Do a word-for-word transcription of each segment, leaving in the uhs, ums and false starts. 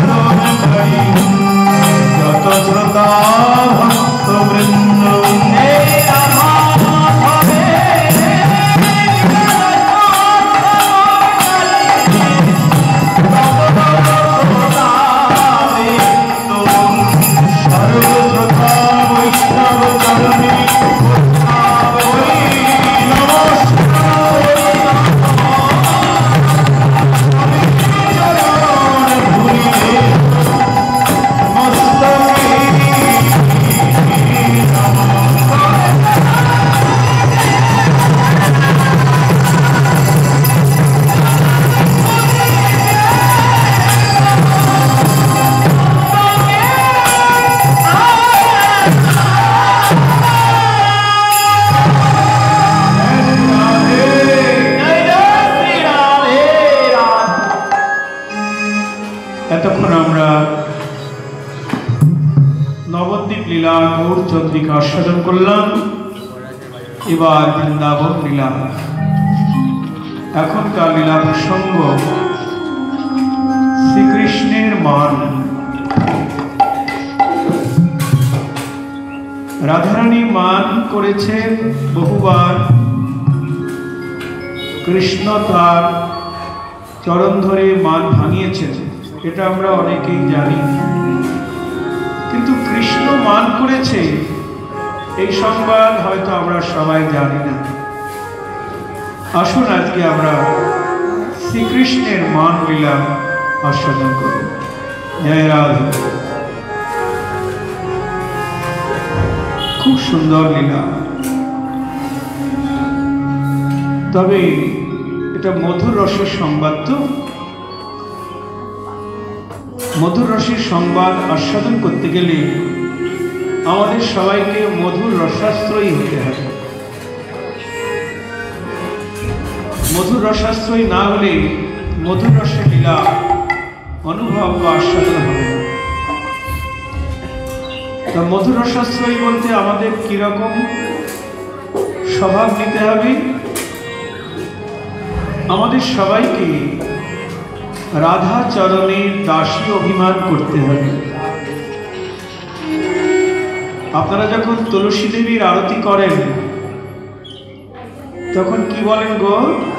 যত শ্রোতা ভক্ত বৃন্দ চন্দ্রিকা আস্বাদন করলাম। এবার বৃন্দাবন লীলা, এখনকার লীলা প্রসঙ্গ শ্রীকৃষ্ণের মান। রাধারানী মান করেছেন বহুবার, কৃষ্ণ তার চরণ ধরে মান ভাঙিয়েছেন, এটা আমরা অনেকেই জানি। কিন্তু কৃষ্ণ মান করেছে এই সংবাদ হয়তো আমরা সবাই জানি না। আসুন আজকে আমরা শ্রীকৃষ্ণের মান লীলা আস্বাদন করি। জয় রাধে। খুব সুন্দর লীলা, তবে এটা মধুর রসের সংবাদ। তো মধুর রসের সংবাদ আস্বাদন করতে গেলে আমাদের সবাইকে মধুর রসাশ্রয়ী হতে হবে। মধুর রসাশ্রয়ী না হলে মধুর রসের লীলা অনুভব বা আস্বাদন হবে না। তা মধুর রসাশ্রয়ী বলতে আমাদের কিরকম স্বভাব নিতে হবে? আমাদের সবাইকে রাধা চরণের দাসী অভিমান করতে হবে। আপনারা যখন তুলসী দেবীর আরতি করেন তখন কি বলেন গো?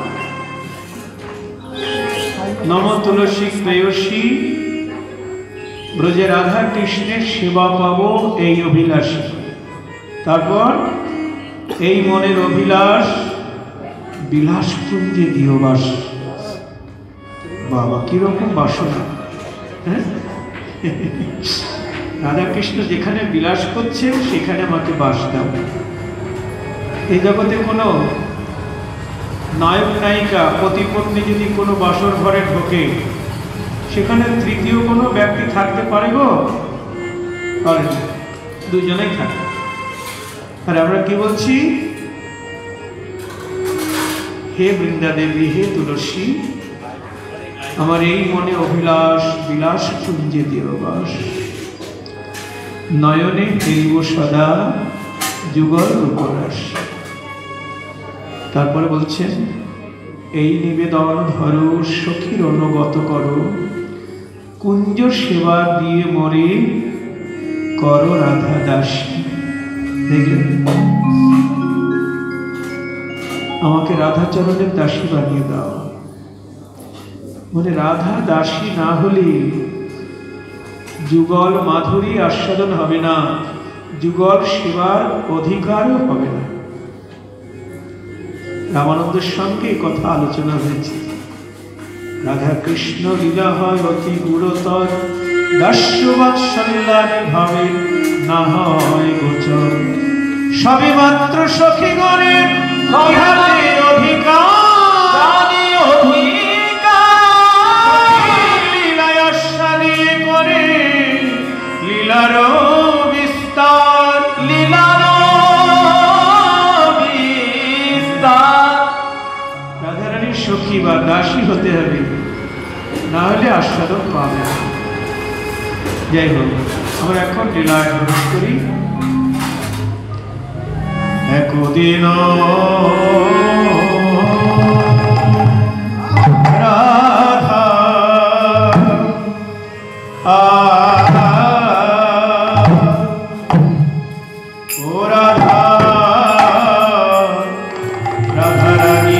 নম তুলসী প্রেয়সী ব্রজে রাধা কৃষ্ণের সেবা পাবো এই অভিলাষী। তারপর এই মনের অভিলাষ বিলাস কুঞ্জে দিও বাস। বাবা কিরকম বাসনা! হ্যাঁ, রাধা কৃষ্ণ যেখানে বিলাস করছে সেখানে আমাকে বাস দাও। এই জগতে কোনো নায়ক নায়িকা পতিপত্নী যদি কোনো বাসর ঘরে ঢোকে, সেখানে তৃতীয় কোনো ব্যক্তি থাকতে পারে গো? পারে না, দুজনেই থাকে। আর আমরা কি বলছি? হে বৃন্দা দেবী, হে তুলসী, আমার এই মনে অভিলাষ বিলাস কুঞ্জে দিও বাস। নয়নে দেব সদা যুগল রূপরাস। তারপরে বলছেন, এই নিবেদন ধরো সখীর অনুগত করো, কুঞ্জ সেবা দিয়ে মরে করো রাধা দাসী। দেখলেন, আমাকে রাধাচরণের দাসী বানিয়ে দাও। মানে রাধা দাসী না হলে যুগল মাধুরী আস্বাদন হবে না, যুগল সেবার অধিকারও হবে না। রামানন্দের সঙ্গে কথা আলোচনা হয়েছে। রাধা কৃষ্ণ লীলা হয় অতি গুরুতর, দাস্যবাৎসল্যাদি ভাবে না হয় গোচর। সবে মাত্র সখী গণের অধিকার, লীলায় আস্বাদে করে লীলার বিস্তার, লীলার বিস্তার। রাধারানীর সখী বা দাসী হতে হবে, না হলে আস্বাদন পাবে না। যাই হোক, আমরা এখন লীলায় প্রবেশ করি। একদিন রাধা ও রাধা রাধা রানী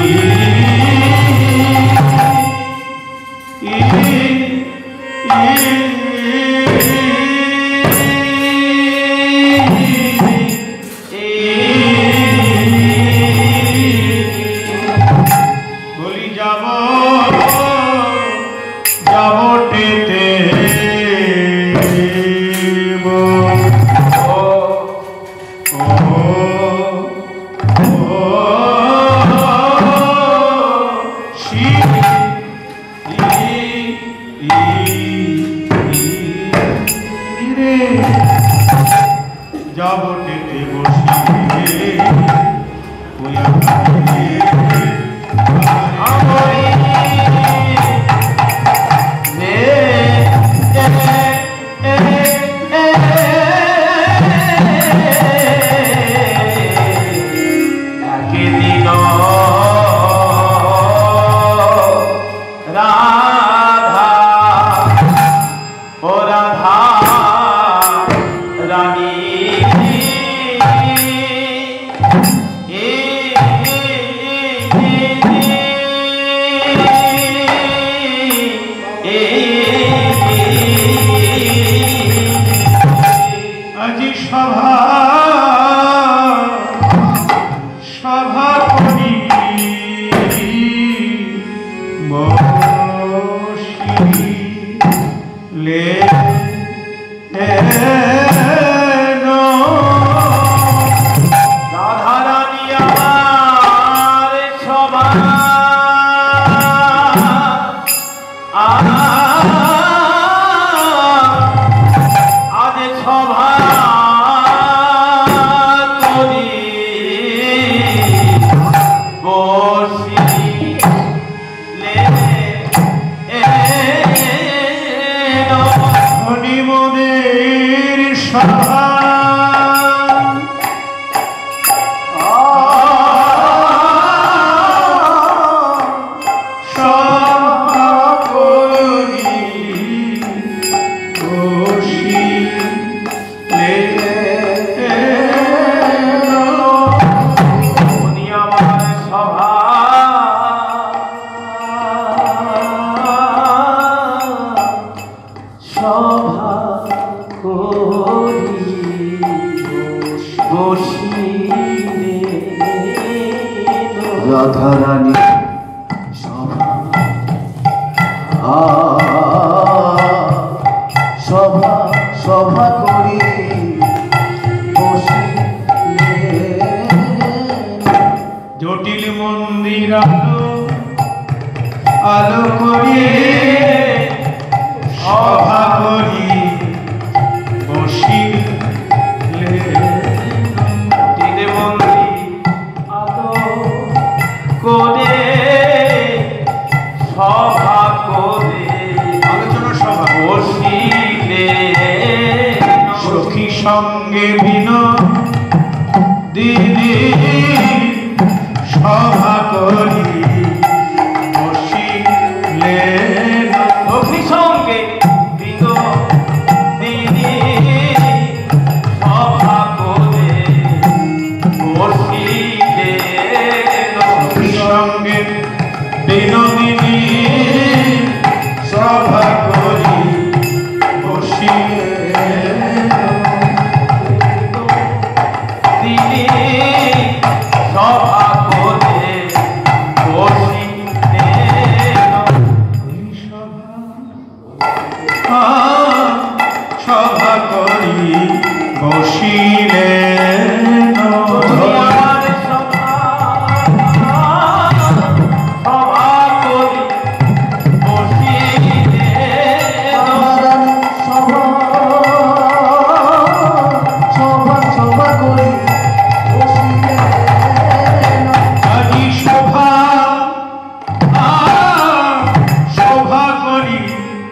বলি যাব যাব টেতে যাব টেতে বসি রাধা ও রাধা রানী আজি সভা সভা করি বসিলে রাধা রানী আমার সভা আজ সভা করি বসিলে হরিমনের সভা রাধা রানী সভা সভা সভা করি জটিল মন্দির আলো আলো করি সভা করি বসিলে জটিল মন্দির আলো করে সভা করে আলোচনা সভা বসিলে সখী সঙ্গে বিনোদিনী সভা করি বসিলে সখী সঙ্গে বিনোদিনী সভা করে বসিলে সখী সঙ্গে বিনোদিনী সভা করি বসিলে তিনি সভা করে বসিলে সভা করি বসিলে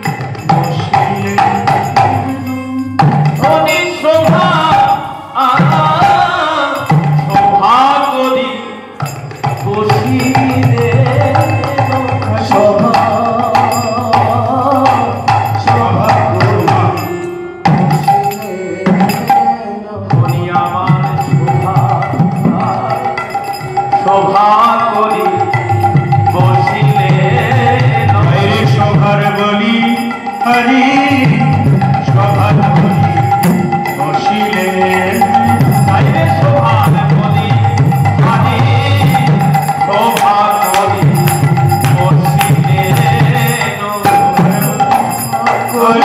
শোভা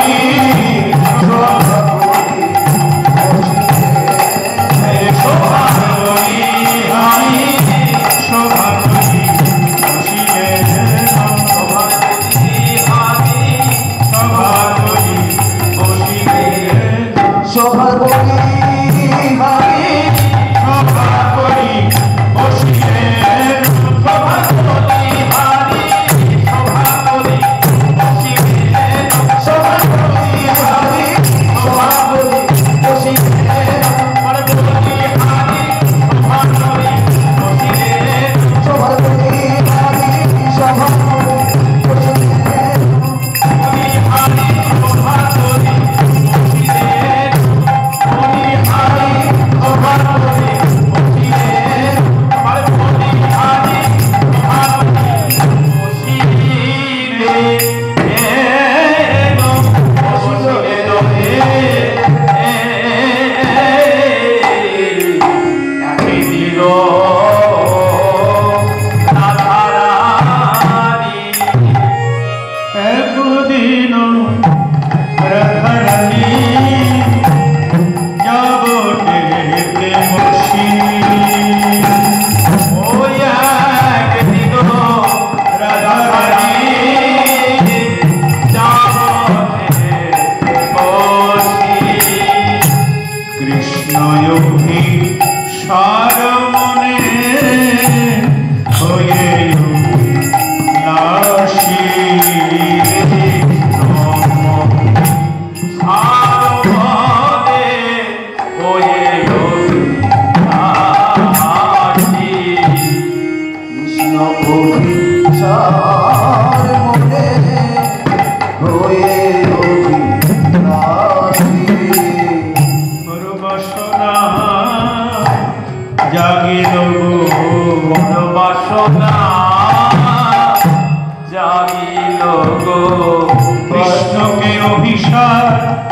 কৃষ্ণকে অভিশাপ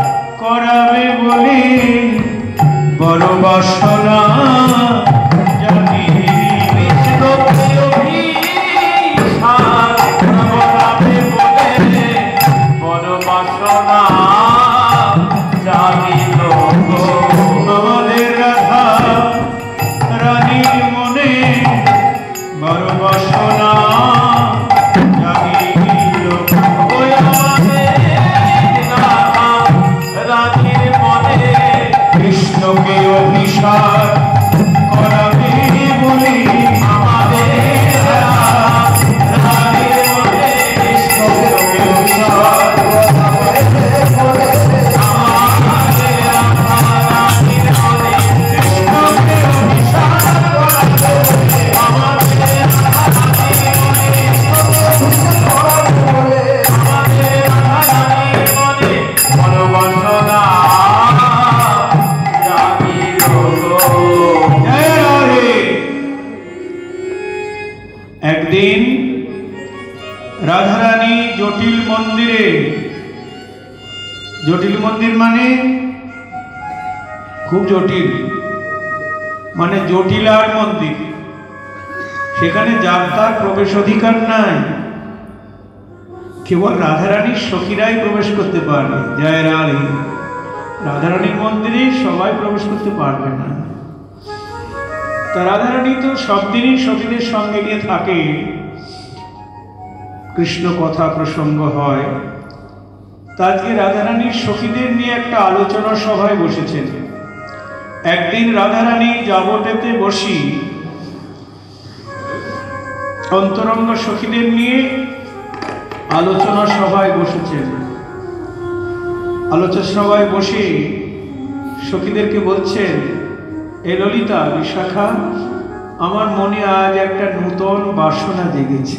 করাবে বলে বড় বাসনা জাগিল। কৃষ্ণকে অভিশাপ করাবে বলে বড় বাসনা জাগিল। আমাদের রাধা রানীর মনে বড় বাসনা কৃষ্ণকে অভিশাপ করাবে বলে আমাদের রানীর মনে কৃষ্ণকে অভিশাপ করাবে বলে আমাদের রানীর মনে কৃষ্ণকে অভিশাপ করাবে বলে আমাদের রানীর মনে কৃষ্ণকে করাবে বলে আমাদের রানীর মনে বড় বাসনা। একদিন রাধারানী জটিল মন্দিরে, জটিল মন্দির মানে খুব জটিল, মানে জটিলার মন্দির, সেখানে যার তার প্রবেশ অধিকার নাই, কেবল রাধারানীর সখীরাই প্রবেশ করতে পারবে। জয় রানী, রাধারানীর মন্দিরে সবাই প্রবেশ করতে পারবে না। তা রাধারানী তো সব দিনই সখীদের সঙ্গে নিয়ে থাকে, কৃষ্ণ কথা প্রসঙ্গ হয়। তা আজকে রাধারানীর সখীদের নিয়ে একটা আলোচনা সভায় বসেছেন। একদিন রাধারানী যাবটেতে বসি অন্তরঙ্গ সখীদের নিয়ে আলোচনা সভায় বসেছেন। আলোচনা সভায় বসে সখীদেরকে বলছেন, এ ললিতা, বিশাখা, আমার মনে আজ একটা নূতন বাসনা জেগেছে।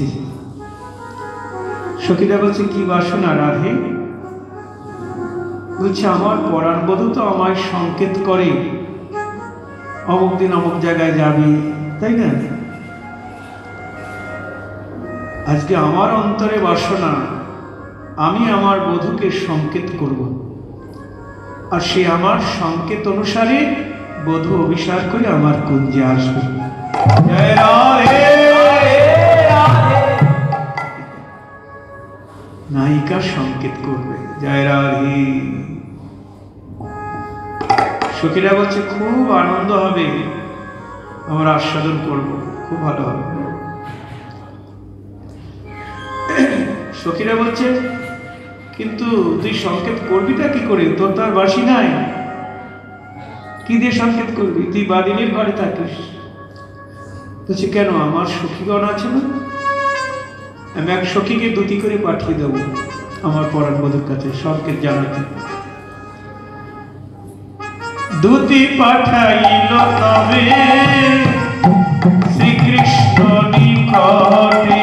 সখীরা বলছে, কি বাসনা রাধে? বলছে, আমার পরাণ বধূ তো আমায় সংকেত করে অমুক দিন অমুক জায়গায় যাবি, তাই না? আজকে আমার অন্তরে বাসনা, আমি আমার বধূকে সংকেত করব, আর সে আমার সংকেত অনুসারে বধূ অভিসার করে আমার কুঞ্জে আসবে। জয় রাধে রাধে। নায়িকা সংকেত করবে। জয় রাধে। সখীরা বলছে খুব আনন্দ হবে, আমরা আস্বাদন করব, খুব ভালো হবে। সখীরা বলছে কিন্তু তুই সংকেত করবিটা কি করে, তোর তো আর বাসি নাই, কি দিয়ে সংকেত করবি, তুই বাদিনীর ঘরে থাকিস। বলছে কেন, আমার সখীগণ আছে না, আমি এক সখীকে দুটি করে পাঠিয়ে দেবো আমার পরাণ বধূর কাছে সংকেত জানাতে। দুটি পাঠাইল তবে শ্রীকৃষ্ণ নিকটে,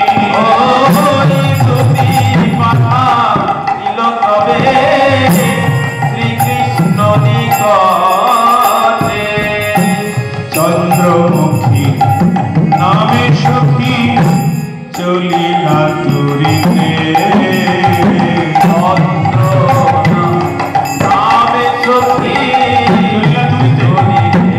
দুটি পাঠাইল তবে শ্রীকৃষ্ণ নিকটে, চন্দ্রমুখী নামে সখী চলিলা তুরিতে, নামে সখী চলিলা তুরিতে।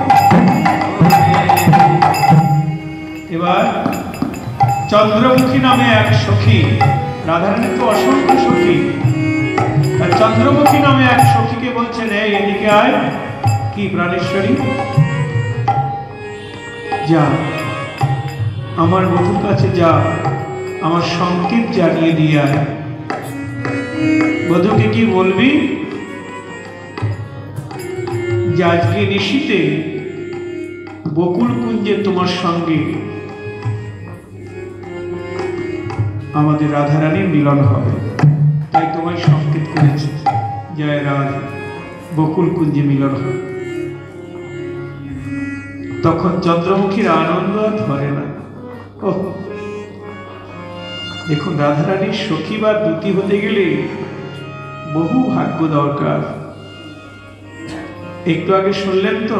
এবার চন্দ্রমুখী নামে এক সখী, রাধারানীর তো অসংখ্য সখী, আর চন্দ্রমুখী নামে এক সখীকে বলছেন এই এদিকে আয়, কি প্রাণেশ্বরী যা আমার বধূর কাছে যা, আমার সংকেত জানিয়ে দিয়ে আয়। বধূকে কি বলবি যে আজকে নিশীতে বকুল কুঞ্জে তোমার সঙ্গে আমাদের রাধারানীর মিলন হবে, তাই তোমায় সংকেত করেছে, জয় রাধা, বকুল কুঞ্জে মিলন হবে। তখন চন্দ্রমুখীর আনন্দ আর ধরে না। ও দেখুন, রাধারানীর সখী বা দুটি হতে গেলে বহু ভাগ্য দরকার। একটু আগে শুনলেন তো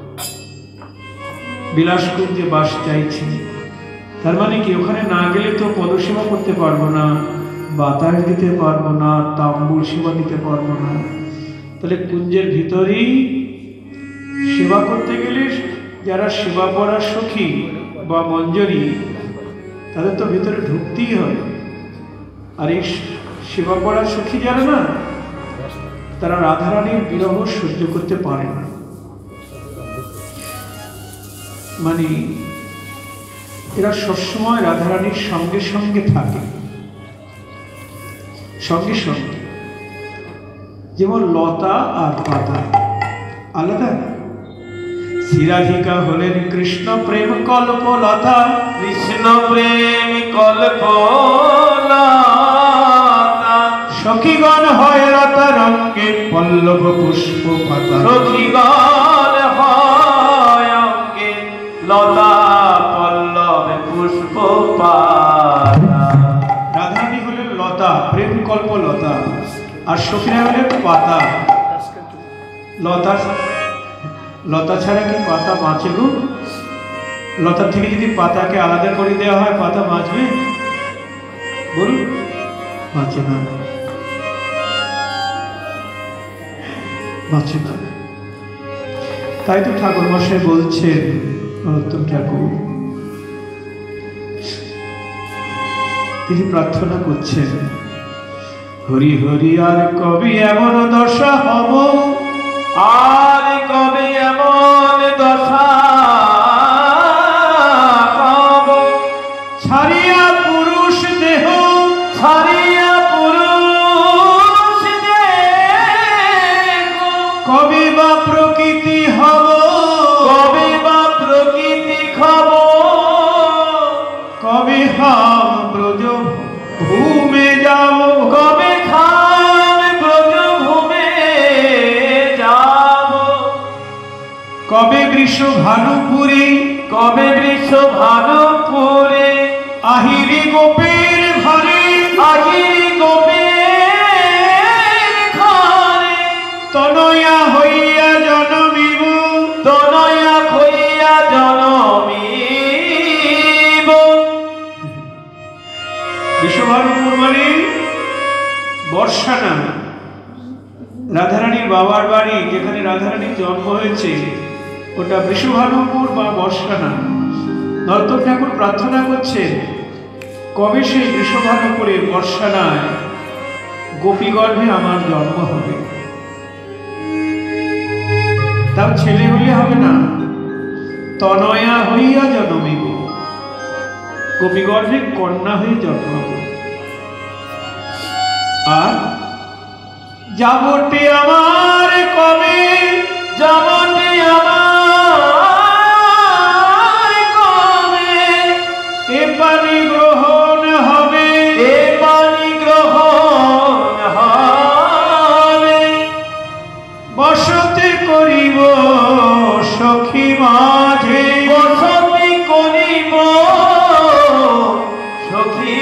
বিলাসকুঞ্জে বাস চাইছে, তার মানে কি ওখানে না গেলে তো পদসেবা করতে পারবো না, বাতাস দিতে পারবো না, তাম্বুল সেবা দিতে পারবো না। তাহলে কুঞ্জের ভিতরেই সেবা করতে গেলে যারা সেবা পড়ার সখী বা মঞ্জরি, তাদের তো ভিতরে ঢুকতেই হয়। আর এই সেবা পড়ার সখী যারা না, তারা রাধারানীর বিরহ সহ্য করতে পারে না, মানে এরা সবসময় রাধারানীর সঙ্গে সঙ্গে থাকে, সঙ্গে সঙ্গে। যেমন লতা আর পাতা আলাদা, শ্রীরাধিকা হলেন কৃষ্ণ প্রেম কল্প লতা, কৃষ্ণ প্রেম কল্প লতা, সখীগণ হয় লতা রঙ্গে পল্লব পুষ্প পাতা, সখীগণ হয় অঙ্গে লতা পল্লব পুষ্প পাতা। রাধারানী হলেন লতা, প্রেম কল্প লতা, আর সখীরা হলেন পাতা। লতা লতা ছাড়া কি পাতা বাঁচে গো? লতা থেকে যদি পাতাকে আলাদা করে দেওয়া হয়, পাতা বাঁচবে? বলুন, বাঁচে না, বাঁচে না। তাই তো ঠাকুর মশাই বলছেন, নরোত্তম ঠাকুর তিনি প্রার্থনা করছেন, হরি হরি আর কবি এমন দশা হব, আর কবে এমন দশা হব, ছাড়িয়া পুরুষ দেহ, ছাড়িয়া পুরুষ দেহ, কবে বা প্রকৃতি হব, কবে বা প্রকৃতি হব, কবে হাম ব্রজ ভূমে যাব, কবে খাম ব্রজ ভূমে যাব, কবে বৃষ ভানুপুরে, কবে বৃষ ভানুপুরে, আহিরি গোপের ঘরে, আহিরি গোপের ঘরে, তনয়া হইয়া জনমিব, তনয়া হইয়া জনমিব। বিশ্বভানুপুর মানে বর্ষা না, রাধারানীর বাবার বাড়ি যেখানে রাধারানীর জন্ম হয়েছে ওটা বৃষভানুপুর বা বর্ষা না। নরোত্তম ঠাকুর প্রার্থনা করছেন কবে সেই বৃষভানুপুরে বর্ষা নাই গোপী গর্ভে আমার জন্ম হবে। তাও ছেলে হলে হবে না, তনয়া হইয়া জন্মিব, গোপী গর্ভে কন্যা হয়ে জন্মাব। আর যাবটে আমার কবে, যাবটে আমার কবে, এ পানি গ্রহণ হবে, এ পানি গ্রহণ হবে, বসতি করিব সখী মাঝে, বসতি করিব সখী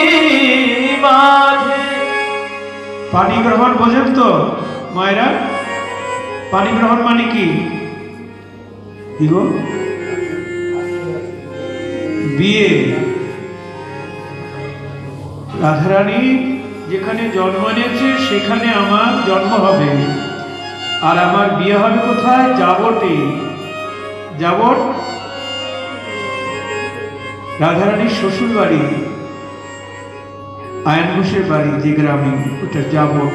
মাঝে। পানি গ্রহণ বোঝেন তো মায়েরা? পানি গ্রহণ মানে কি? বিয়ে। রাধারানী যেখানে জন্ম নিয়েছে সেখানে আমার জন্ম হবে, আর আমার বিয়ে হবে কোথায়? যাবটে। যাবট রাধারানীর শ্বশুর বাড়ি, আয়ন ঘোষের বাড়ি যে গ্রামে, ওটা যাবট।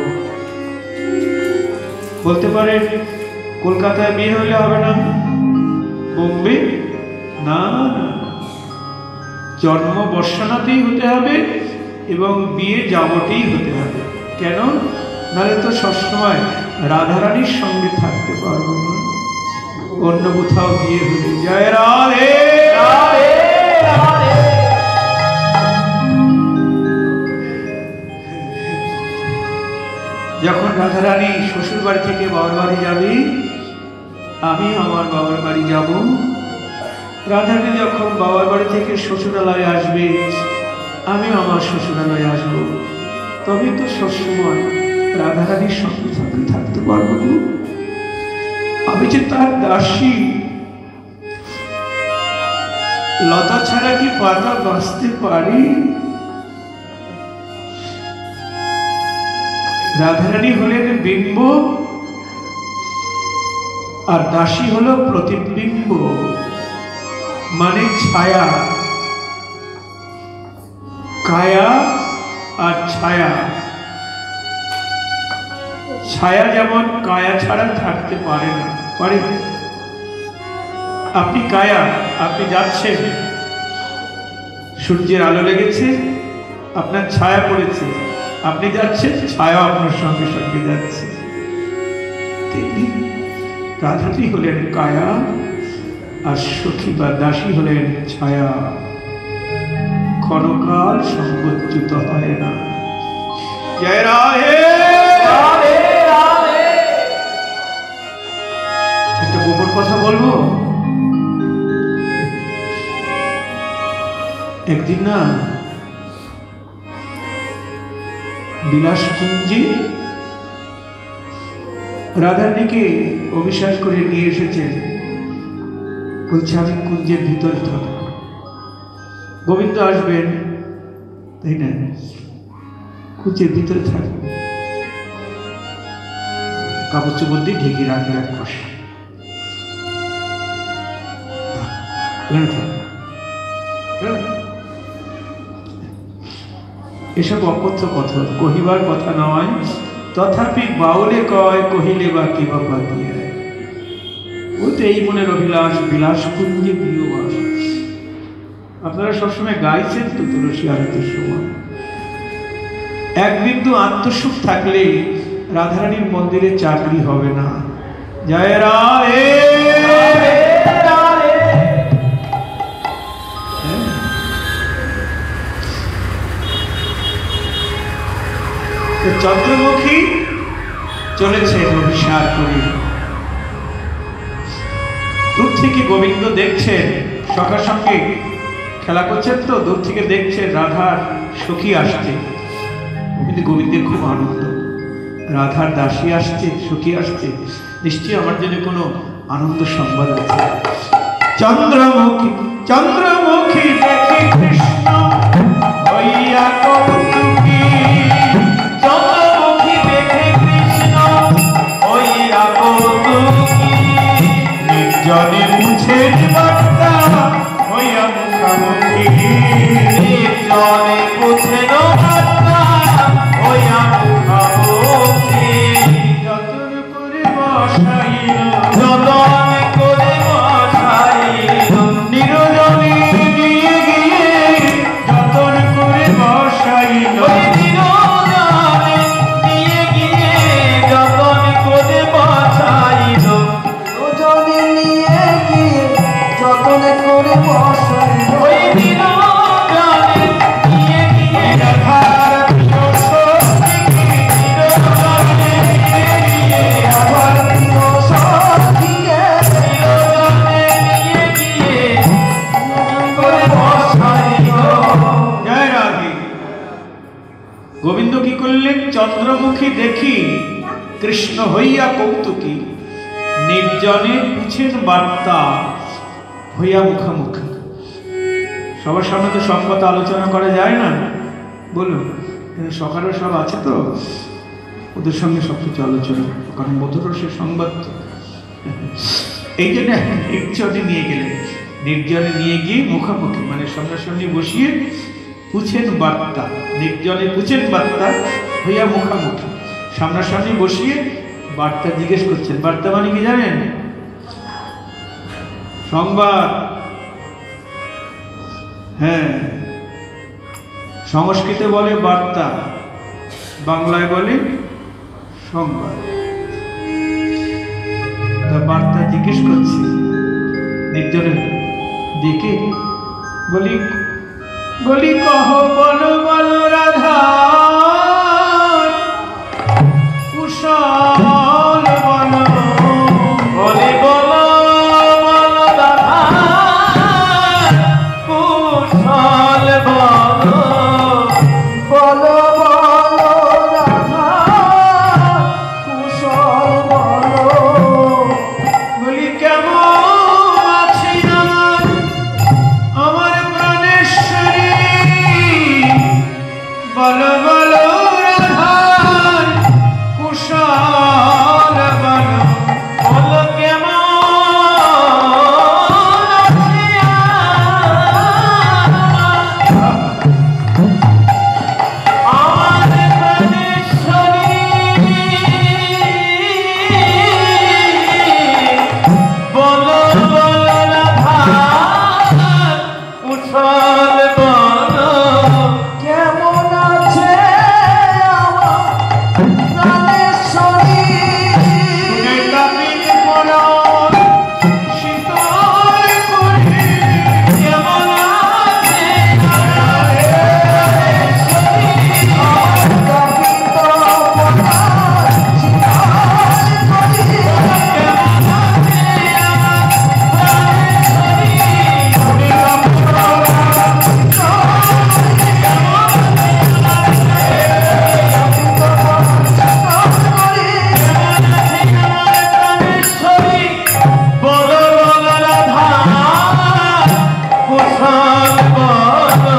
বলতে পারে কলকাতায় বিয়ে হলে হবে না, বোম্বে? না, জন্ম বর্ষানাতেই হতে হবে এবং বিয়ে যাবটেই হতে হবে। কেন? নাহলে তো সবসময় রাধারানীর সঙ্গে থাকতে পারবো না, অন্য কোথাও বিয়ে হলে। জয় রাধে রাধে রাধে। যখন রাধারানী শ্বশুর বাড়ি থেকে বাবার বাড়ি যাবে, আমি আমার বাবার বাড়ি যাব। রাধারানী যখন বাবার বাড়ি থেকে শ্বশুরালয়ে আসবে, আমি আমার শ্বশুরালয়ে আসব। তবে তো সবসময় রাধারানীর সঙ্গে সঙ্গে থাকতে পারবো না। আমি যে তার দাসী, লতা ছাড়া কি পাতা বাঁচতে পারি? রাধারানী হলেন বিম্ব আর দাসী হলো প্রতিবিম্ব, মানে ছায়া। কায়া আর ছায়া। ছায়া যেমন কায়া ছাড়া থাকতে পারে না, পারে? আপনি কায়া, আপনি যাচ্ছেন, সূর্যের আলো লেগেছে, আপনার ছায়া পড়েছে, আপনি যাচ্ছেন, ছায়া আপনার সঙ্গে সঙ্গে যাচ্ছে। তিনি রাধাটি হলেন কায়া আর সখী বা দাসী হলেন ছায়া, ক্ষণকাল সংগচ্যুত হয় না। জয় রাধে রাধে রাধে। একটা গোপন কথা বলবো। একদিন না বিলাস কুঞ্জে রাধারানীকে অভিশাপ করে নিয়ে এসেছেন। বলছে আমি কুঞ্জের ভিতরে থাকবো, গোবিন্দ আসবেন, তাই না? কুঞ্জের ভিতরে থাকবো, কাপড় চোপড় দিয়ে ঢেকে রাখবে এক পাশে। এসব অকথ্য কথা, কহিবার কথা নয়, তথাপি বাউলে কয় কহিলে বা কি বা পাতিয়া। ওই তো এই মনের অভিলাষ, বিলাস কুঞ্জে প্রিয়বাস। আপনারা সবসময় গাইছেন তো তুলসী আরতির সময়। এক বিন্দু আত্মসুখ থাকলে রাধারানীর মন্দিরে চাকরি হবে না। জয় রাধে রাধে। চন্দ্রমুখী চলেছেন অভিসার করে, দূর থেকে গোবিন্দ দেখছেন, সখার সঙ্গে খেলা করছেন তো, দূর থেকে দেখছেন রাধার সখী আসছে। কিন্তু গোবিন্দের খুব আনন্দ, রাধার দাসী আসছে, সখী আসছে, নিশ্চয়ই আমার জন্য কোনো আনন্দ সংবাদ আছে। চন্দ্রমুখী চন্দ্রমুখী দেখে কৃষ্ণ হইয়া কৌতুকী, চন্দ্রমুখী দেখে কৃষ্ণ হইয়া কৌতুকী, নির্জনে মুছের বার্তা হইয়া মুখামুখি, নির্জনে মুছের বার্তা হইয়া মুখামুখি। মুখে দেখি কৃষ্ণ হইয়া কৌতুকী, নির্জনে পুছেন বার্তা হইয়া মুখামুখি। সবার সামনে তো সব কথা আলোচনা করা যায় না, বলুন। সকালে সব আছে তো, ওদের সঙ্গে সব কিছু আলোচনা, কারণ মধুরসের সংবাদ তো। এই জন্য নির্জনে নিয়ে গেলেন, নির্জনে নিয়ে গিয়ে মুখামুখি মানে সামনাসামনি বসিয়ে পুছেন বার্তা, নির্জনে পুছেন বার্তা হইয়া মুখামুখি, সামনাসামনি বসিয়ে বার্তা জিজ্ঞেস করছেন। বার্তা মানে কি জানেন? সংবাদ। হ্যাঁ, সংস্কৃতে বলে বার্তা, বাংলায় বলে সংবাদ। তা বার্তা জিজ্ঞেস করছি নির্জনে দেখে, বলি বলি কহ বলো বলো রাধা কুশল বলো, বলি বলো বলো রাধা কুশল বলো, বলো বলো রাধা কুশল বলো, বলি কেমন আছি আমার আমার প্রাণেশ্বরী, বলো বলো রাধা কুশল বলো, বলো কেমন আছি আমার প্রাণেশ্বরী, বলো বলো রাধা কুশল বলো, কেমন আছে আমার প্রাণেশ্বরী, শুনে কাপিল মরণ শীতল করে, কেমন আছে কাপিত মনা প্রাণেশ্বরী, বলো বলো রাধা কুশল বলো,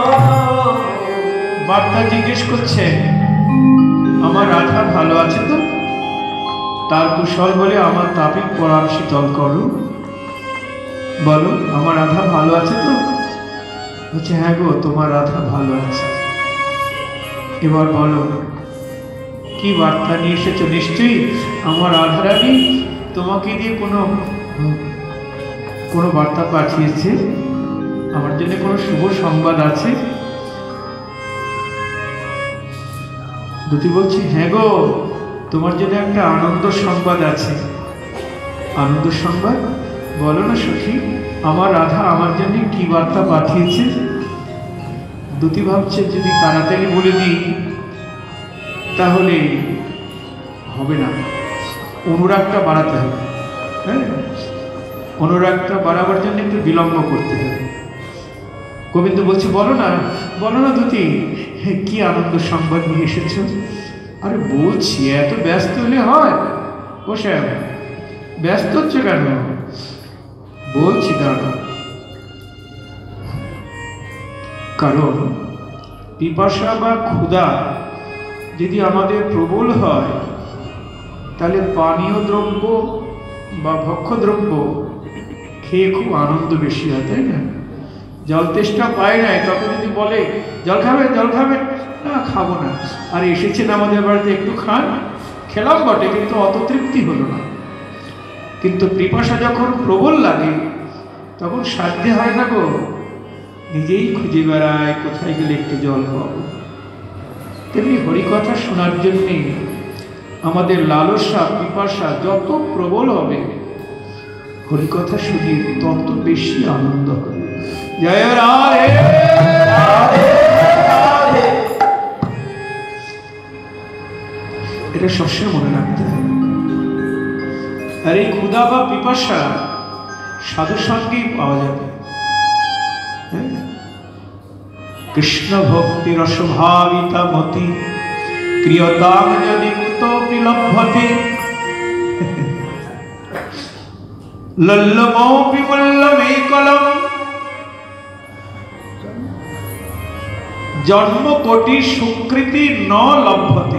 বার্তা জিজ্ঞেস করছে আমার রাধা ভালো আছে তো? তার কুশল বলে আমার তাপিত পরাণ শীতল করো, বলো আমার রাধা ভালো আছে তো? বলছে হ্যাঁ গো, তোমার রাধা ভালো আছে। এবার বলো কি বার্তা নিয়ে এসেছো? নিশ্চয়ই আমার রাধারানী তোমাকে দিয়ে কোনো কোনো বার্তা পাঠিয়েছে, আমার জন্য কোনো শুভ সংবাদ আছে? দুটি বলছি হ্যাঁ গো, তোমার জন্য একটা আনন্দ সংবাদ আছে। আনন্দ সংবাদ? বলো না সখী, আমার রাধা আমার জন্য কি বার্তা পাঠিয়েছে? দুটি ভাবছে যদি তাড়াতাড়ি বলে দিই তাহলে হবে না, অনুরাগটা বাড়াতে হবে। হ্যাঁ, অনুরাগটা বাড়াবার জন্য একটু বিলম্ব করতে হবে। গোবিন্দ বলছে বলো না, বলো না দুটি, কি আনন্দ সংবাদ নিয়ে এসেছ? আরে বলছি, এত ব্যস্ত হলে হয়? বসে ব্যস্ত হচ্ছে কেন? বলছি দাঁড়া। কারণ পিপাসা বা ক্ষুধা যদি আমাদের প্রবল হয়, তাহলে পানীয় দ্রব্য বা ভক্ষ্যদ্রব্য খেয়ে খুব আনন্দ বেশি হয়, তাই না? জল তেষ্টা পায় না, তখন যদি বলে জল খাবে জল খাবে, না খাবো না, আর এসেছেন আমাদের বাড়িতে একটু খান, খেলাম বটে কিন্তু অত তৃপ্তি হলো না। কিন্তু পিপাসা যখন প্রবল লাগে তখন সাধ্য হয় না গো, নিজেই খুঁজে বেড়ায় কোথায় গেলে একটু জল পাবো। তেমনি হরিকথা শোনার জন্যে আমাদের লালসা পিপাসা যত প্রবল হবে, হরিকথা শুনে তত বেশি আনন্দ হবে। জয় রাধে রাধে রাধে। এটা সবসময় মনে রাখতে হবে। আর এই ক্ষুধা বা পিপাসা সাধু সঙ্গেই পাওয়া যাবে। কৃষ্ণ ভক্তি রসভাবিতা মতি ক্রিয়তাম যদি কুতোপি লভ্যতে লল্লমোপি মল্লমেকলম জন্ম কোটি সুকৃতি ন লভ্যতে।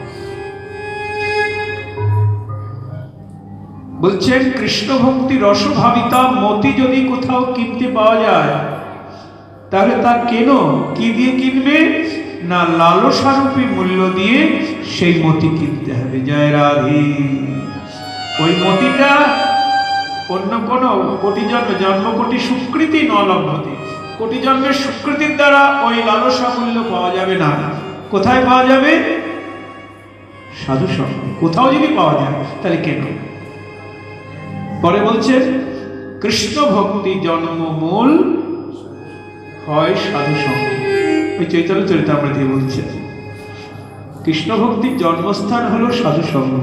বলছেন কৃষ্ণ ভক্তি রসভাবিতা মতি যদি কোথাও কিনতে পাওয়া যায় তাহলে তা কেন, কি দিয়ে কিনবে না, লালসারূপী মূল্য দিয়ে সেই মতি কিনতে হবে। জয় রাধে। ওই মতিটা অন্য কোন কোটি জন্ম জন্ম কোটি সুকৃতি ন লভ্যতে, কোটি জন্মের সুকৃতির দ্বারা ওই লালসা মূল্য পাওয়া যাবে না। কোথায় পাওয়া যাবে? সাধু সঙ্গে। কোথাও যদি পাওয়া যায় তাহলে কেন? পরে বলছেন কৃষ্ণ ভক্তি জন্মমূল হয় সাধু সঙ্গে। ওই চৈতন্য চরিতামৃতে বলছে কৃষ্ণ ভক্তির জন্মস্থান হলো সাধু সঙ্গ।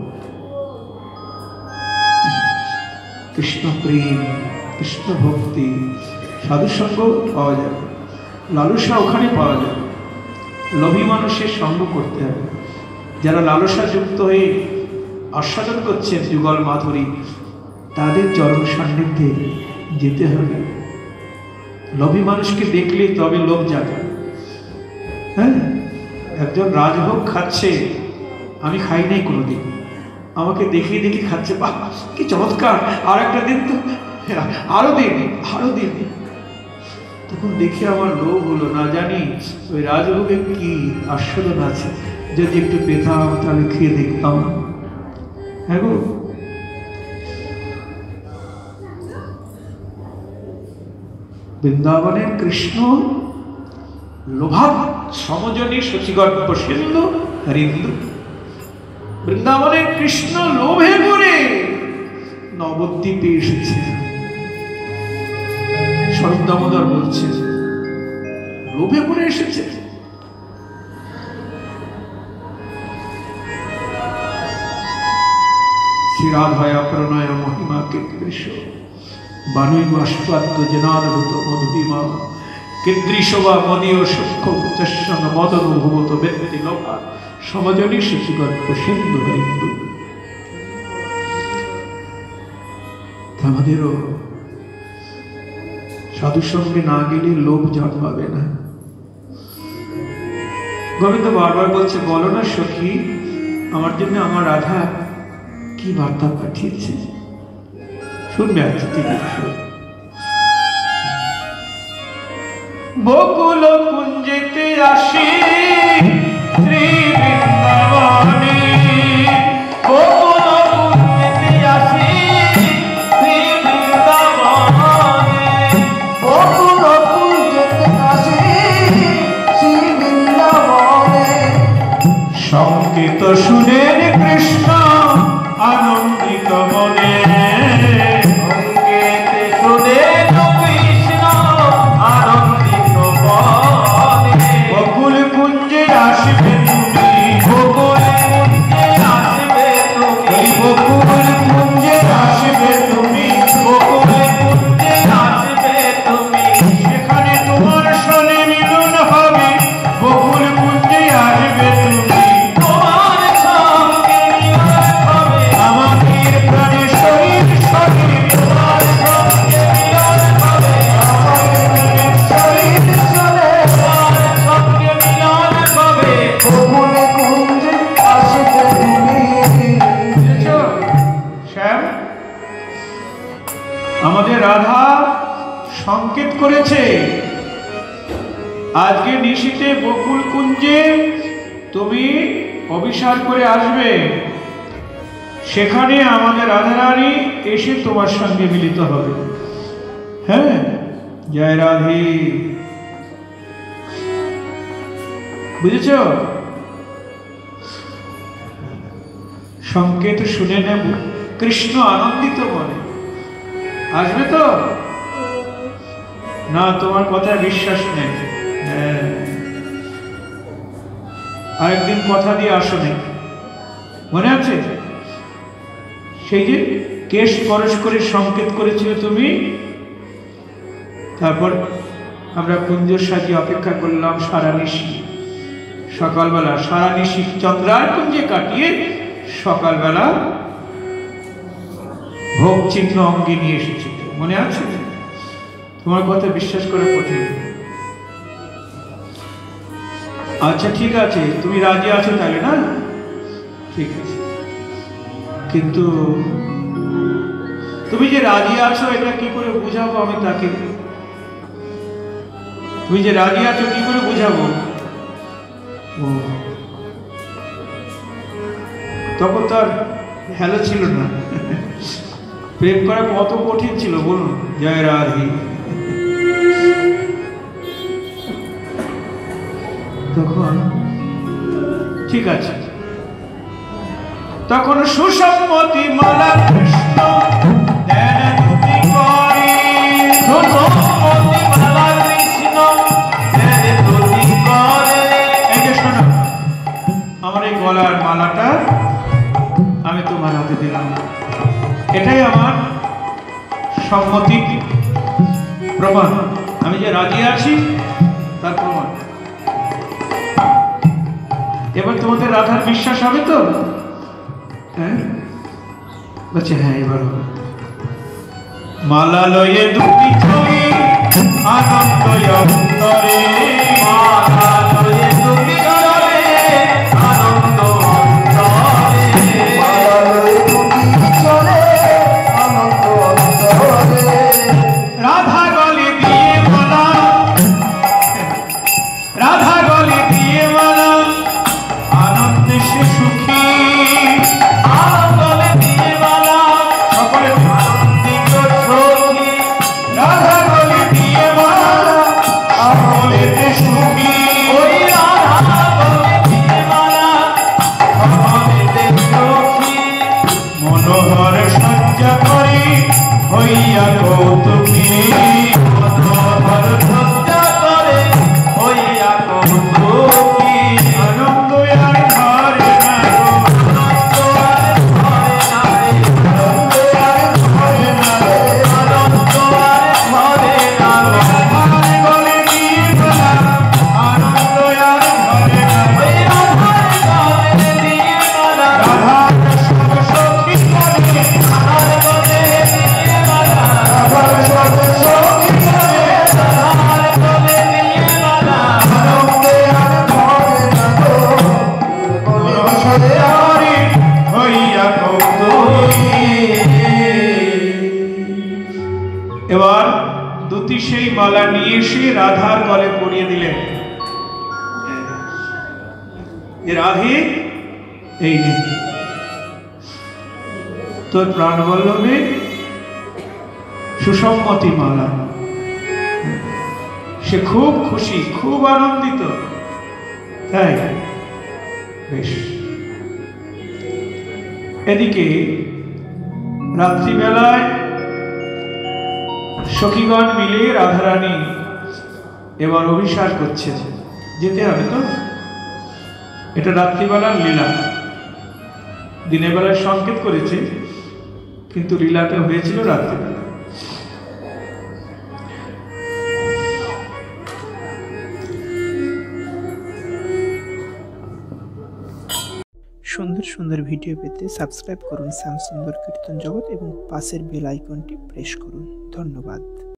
কৃষ্ণ প্রেম, কৃষ্ণ ভক্তি সাধু সঙ্গ পাওয়া যাবে, লালসা ওখানে পাওয়া যাবে। লোভী মানুষের সঙ্গ করতে হবে। যারা লালসা যুক্ত হয়ে আস্বাদন করছেন যুগল মাধুরী, তাদের চরণ সান্নিধ্যে যেতে হবে। লোভী মানুষকে দেখলে তবে লোভ জাগে। হ্যাঁ, একজন রাজভোগ খাচ্ছে, আমি খাই নাই কোনোদিন, আমাকে দেখে দেখে খাচ্ছে, বাহ কি চমৎকার, আর একটা দিন তো, আরো দিন আরো দিন। তখন দেখে আমার লোভ হলো, না জানি ওই রাজভোগে কি আস্বাদন আছে, যদি একটু পেতাম তাহলে খেয়ে দেখতাম। হ্যাঁ গো, বৃন্দাবনের কৃষ্ণ লোভাব সমজনী শচিগর্ভ সিন্ধু হরিন্দু। বৃন্দাবনের কৃষ্ণ লোভে করে নবদ্বীপে এসেছে। স্বরূপ দামোদর বলছে লোভে করে এসেছে। শ্রীরাধায়া প্রণয় মহিমা কীদৃশ বাণী বাষ্পাদ্য জেনাদূত মধুরিমা কীদৃশ বা মদীয় সূক্ষ্ম উচ্চস্বং মদনুভূত ব্যক্তি লোকা সমজনী শচিগর্ভ সিন্ধু হরিন্দু। আমাদেরও সাধু সঙ্গে না গেলে লোভ জন্মাবে না। গোবিন্দ বারবার বলছে, বলো না সখী, আমার জন্য আমার রাধা কি বার্তা পাঠিয়েছে। শুনবে আজ, ঠিক আছে। বকুল কুঞ্জেতে আসি শ্রী বৃন্দাবনে, বকুল কুঞ্জেতে আসি শ্রী বৃন্দাবনে, বকুল কুঞ্জেতে আসি শ্রী বৃন্দাবনে। সংকেত শুনেন কৃষ্ণ আনন্দিত মনে, সংকেতে শুনেন কৃষ্ণ আনন্দিত মনে। বকুল কুঞ্জে আসবে তুমি, বকুল কুঞ্জে আসবে তুমি, বকুল কুঞ্জে আসবে তুমি, বকুল কুঞ্জে আসবে তুমি। সেখানে তোমার সনে মিলন হবে। বকুল কুঞ্জে আসবে তুমি, তোমার সঙ্গে মিলন হবে, আমাদের প্রাণে শরীর শরীর, তোমার সঙ্গে মিলন হবে, শরীর চলে তোমার সঙ্গে মিলন হবে। বকুল কুঞ্জে আসবে তুমি। বুঝেছো শ্যাম? আমাদের রাধা সংকেত করেছে আজকে নিশীতে বকুল কুঞ্জে তুমি অভিসার করে আসবে। সেখানে আমাদের রাধারানী এসে তোমার সঙ্গে মিলিত হবে। হ্যাঁ, জয় রাধে। বুঝেছ? সংকেত শুনে নেব, কৃষ্ণ আনন্দিত মনে আসবে তো না? তোমার কথায় বিশ্বাস নেই। হ্যাঁ, আরেকদিন কথা দিয়ে আসো নেই, মনে আছে? সেই যে কেশ পরশ করে সংকেত করেছিল তুমি, তারপর আমরা কুঞ্জ সাজিয়ে অপেক্ষা করলাম সারা নিশি। সকালবেলা সারা নিশি চন্দ্রার কুঞ্জে কাটিয়ে সকালবেলা ভোগ চিহ্ন অঙ্গে নিয়ে এসেছিল। মনে আছে? তোমার কথা বিশ্বাস করে কঠিন। আচ্ছা ঠিক আছে, তুমি রাজি আছো তাহলে, না? ঠিক আছে, কিন্তু তুমি যে রাজি আছো এটা কি করে বুঝাবো আমি তাকে? তুমি যে রাজি আছো কি করে বুঝাবো? ও তখন তো আর হ্যালো ছিল না। প্রেম করা কত কঠিন ছিল বলুন। জয় রাধে। তখন ঠিক আছে, তখন সুসম্মতি মালা কৃষ্ণ ধ্যান দুটি করে। সুসম্মতি মালা কৃষ্ণ ধ্যান দুটি করে। এই যে শোনো, আমার এই গলার মালাটা আমি তোমার হাতে দিলাম, এটাই আমার সম্মতি প্রমাণ। আমি যে রাজি আছি তার প্রমাণ। এবার তোমাদের রাধার বিশ্বাস হবে তো? হ্যাঁ বলছে হ্যাঁ এবার হবে। মালা লয়ে দুটি ছবি আনন্দ অন্তরে, মালা লয়ে দুটি ছবি আনন্দ অন্তরে। মালা লয়ে দুটি চলে আনন্দ অন্তরে। রাধা গলে দিয়ে মালা, রাধা গলে দিয়ে মালা আনন্দে সে সুখী। আনন্দে দিয়ে মালা সকলে আনন্দিত সখী। রাধা গলে দিয়ে মালা সকলেতে সুখী। ওই রাধা গলে দিয়ে মালা সকলেতে সখী। মনোহর সজ্জা করি হইয়া কৌতুকী। মনোহর সজ্জা করে হইয়া কৌতুকী। আনন্দ আর ঘরে না গো, আনন্দ আর ঘরে না রে। ঘরে না রে। আনন্দ আর ঘরে না রে। রাধার গলে দিয়ে মালা আনন্দ আর ঘরে না রে। ওই রাধার গলে দিয়ে মালা রাধার সব সখী করে, রাধার গলে দিয়ে মালা রাধার সব সখী করে রাধার গলে দিয়ে মালা আনন্দে আর ঘরে না গো। মনোহর সজ্জা করি হইয়া কৌতুকী। এবার দুটি সেই মালা নিয়ে এসে রাধার গলে পরিয়ে দিলেন। এ রাধে এই নে তোর প্রাণবল্লভে সুসম্মতি মালা। সে খুব খুশি, খুব আনন্দিত। তাই বেশ। এদিকে রাত্রিবেলায় সখীগণ মিলে রাধারানী এবার অভিসার করছে, যেতে হবে তো। এটা রাত্রিবেলার লীলা, দিনের বেলায় সংকেত করেছে, কিন্তু লীলাটা হয়েছিল রাত্রিবেলা। সুন্দর সুন্দর ভিডিও পেতে সাবস্ক্রাইব করুন শ্যাম সুন্দর কীর্তন জগৎ এবং পাশের বেল আইকনটি প্রেস করুন। ধন্যবাদ।